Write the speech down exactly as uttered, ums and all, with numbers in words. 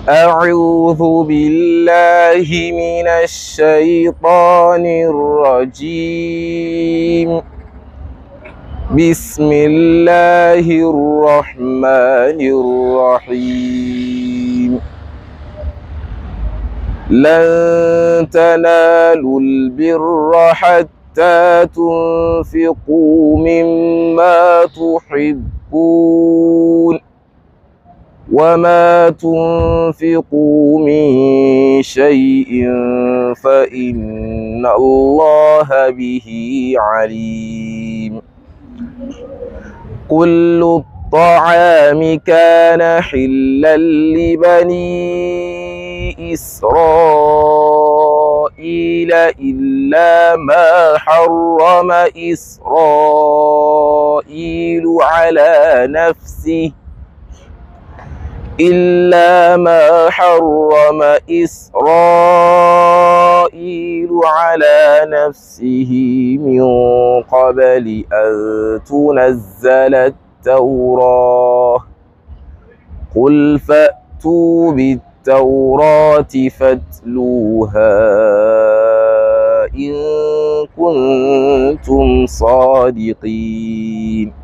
أعوذ بالله من الشيطان الرجيم. بسم الله الرحمن الرحيم. لن تنالوا البر حتى تنفقوا مما تحبون وما تنفقوا من شيء فإن الله به عليم. كل الطعام كان حلا لبني إسرائيل إلا ما حرم إسرائيل على نفسه إلا ما حرم إسرائيل على نفسه من قبل أن تنزل التوراة. قل فأتوا بالتوراة فاتلوها إن كنتم صادقين.